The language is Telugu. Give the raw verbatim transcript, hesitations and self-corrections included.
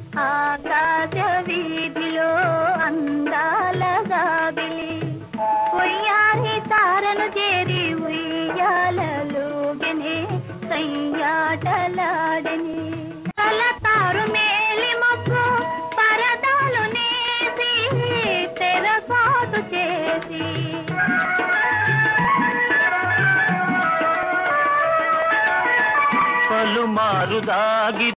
ఆకాశ వీధిలో అందాల గాబిలి ఉయ్యారి తారను చేరి ఉయ్యాలలోగనే సయ్యాటలాడని కలతారు మేలి మొక్కు పరదాలు నేసి తెరసాటు చేసి పలుమారు దాగి